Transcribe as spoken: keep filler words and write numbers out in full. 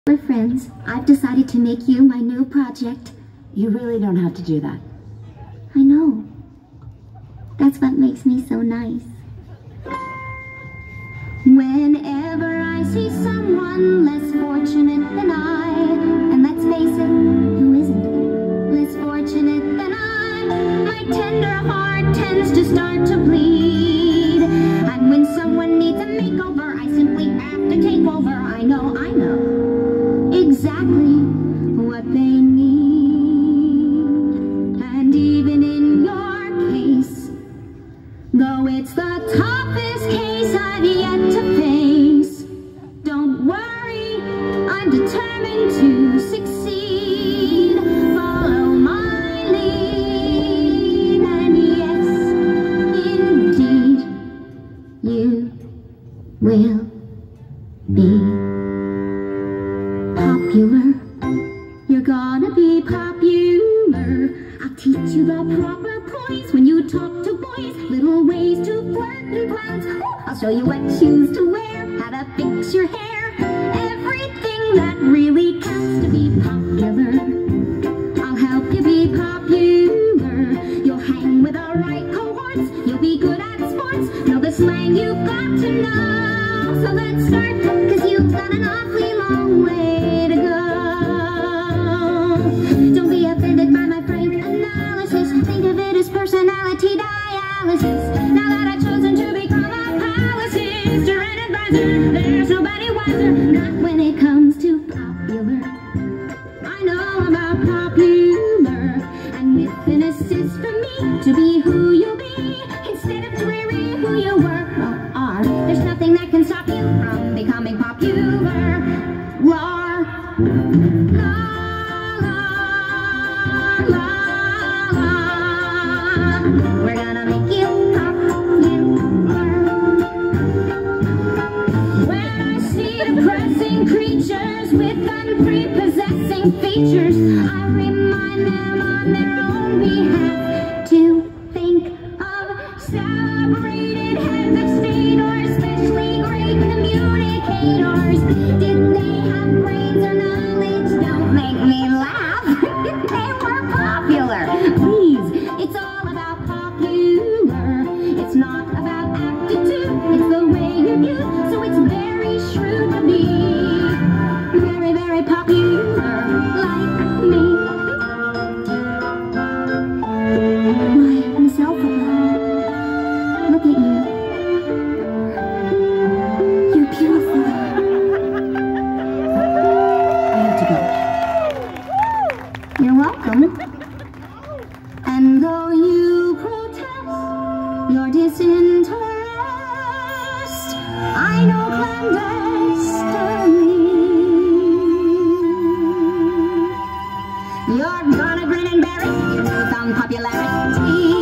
We're friends. I've decided to make you my new project. You really don't have to do that. I know. That's what makes me so nice. Whenever I see someone less fortunate than I, and let's face it, who isn't less fortunate than I, my tender heart tends to start to bleed. And when someone needs a makeover, I simply have to take over. I know, I know exactly what they need. And even in your case, though it's the toughest case I've yet to face, don't worry, I'm determined to succeed. Follow my lead, and yes, indeed, you will be popular. You're gonna be popular. I'll teach you the proper poise when you talk to boys, little ways to flirt and pounce. I'll show you what shoes to wear, how to fix your hair, everything that really counts to be popular. I'll help you be popular. You'll hang with the right cohorts, you'll be good at sports, know the slang you've got to know. So let's start, cause you've got an awfully long way to go. Don't be offended by my frank analysis, think of it as personality dialysis. Now that I've chosen to become a palaces or an advisor, there's nobody wiser, not when it comes to popular. I know about popular, and with an assist from me to be who you'll be, instead of dreary who you were or are, there's nothing that can stop you from becoming popular. Lar, la, la, la, la. We're gonna make you popular. When I see depressing creatures with unprepossessing features, I remind them on their own behalf to think of celebrated heads of state or especially great communicators. Did they have brains or knowledge? Don't make me laugh. They were popular. Please, it's all about popular. It's not about aptitude, it's the way you view. So it's very shrewd to be very, very popular like me. Why, Miss Elphaba, look at you. You're beautiful. I have to go. You're welcome. And though you protest your disinterest, I know clandestinely you're gonna grin and bear it, your newfound popularity.